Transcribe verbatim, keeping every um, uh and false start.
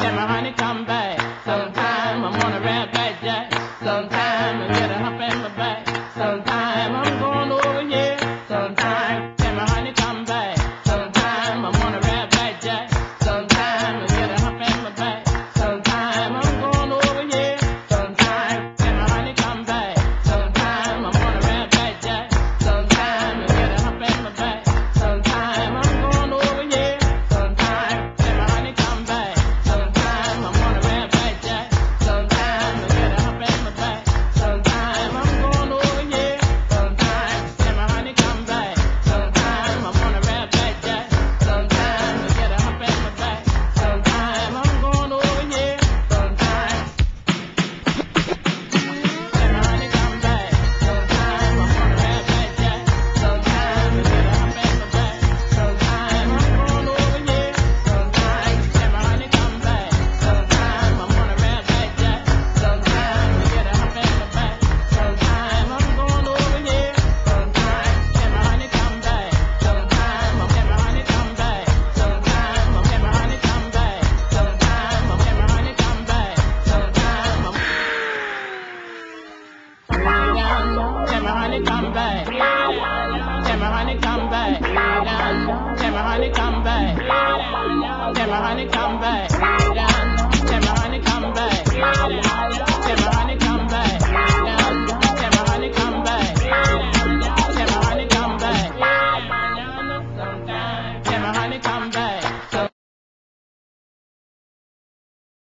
Tell my honey come back. Sometime I'm on a red back jack. Sometime I get a hump in my back. Sometime I'm going over here. Sometime tell my honey come back. Sometime I'm on a red back jack. Sometime I get a hump in my back. Sometime I'm going over here. Sometime tell my honey come back. Sometime I'm on a red back jack. Sometime I get a hump in my back. Sometime I'm going over here. Sometime tell my honey come back. Sometime I'm on a red back jack. Sometime I get a hump in my back. Sometime I'm going over here. Sometime tell my honey come back. Sometime I'm on a red back jack. Sometime I get a hump in my back. Sometime I'm going over here. Sometime tell my honey come back. Sometime I'm on a red back jack. Sometime I get a hump in my back. Sometime I'm going over here. Sometime tell my honey come back. Sometime I'm on a red back jack. Sometime I get a hump in my back. Sometime I'm going over here. Sometime tell my honey come back. Sometime I'm tell my honey come back. Sometime I'm tell my honey come back. Sometime I'm tell my honey come back. Sometime I'm tell my honey come back. Tell my honey come back. Tell my honey come back. Tell my honey come back. Tell my honey come back. Tell my honey